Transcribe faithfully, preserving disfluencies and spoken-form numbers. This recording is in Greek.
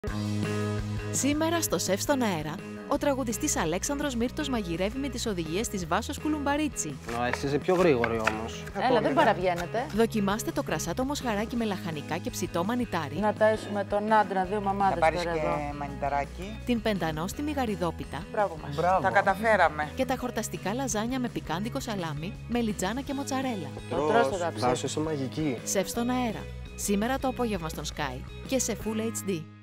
Σήμερα στο Σεφ στον αέρα, ο τραγουδιστής Αλέξανδρος Μύρτος μαγειρεύει με τις οδηγίες της Βάσος Κουλουμπαρίτσι. Α, εσύ είσαι πιο γρήγορη όμως. Έλα, δεν παραβγαίνετε. Δοκιμάστε το κρασάτο μοσχαράκι με λαχανικά και ψητό μανιτάρι. Να ταΐσουμε τον άντρα, δύο μαμάδες Θα πάρεις τώρα και εδώ. μανιταράκι. Την πεντανόστιμη γαριδόπιτα. Μπράβο μας. Μπράβο. Τα καταφέραμε. Και τα χορταστικά λαζάνια με πικάντικο σαλάμι, μελιτζάνα και μοτσαρέλα. Το τρως το ταψί. Βάσο, είσαι μαγική. Σεφ στον αέρα. Σήμερα το απόγευμα στον Sky και σε Full έιτς ντι.